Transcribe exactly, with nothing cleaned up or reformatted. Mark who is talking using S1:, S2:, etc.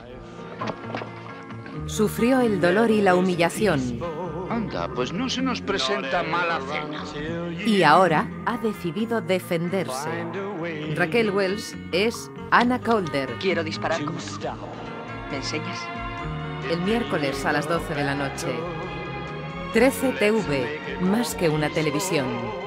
S1: Sufrió el dolor y la humillación.
S2: Anda, pues no se nos presenta mala cena.
S1: Y ahora ha decidido defenderse. Raquel Welch es Anna Calder.
S3: Quiero disparar como tú. ¿Me enseñas?
S1: El miércoles a las doce de la noche. trece T V, más que una televisión.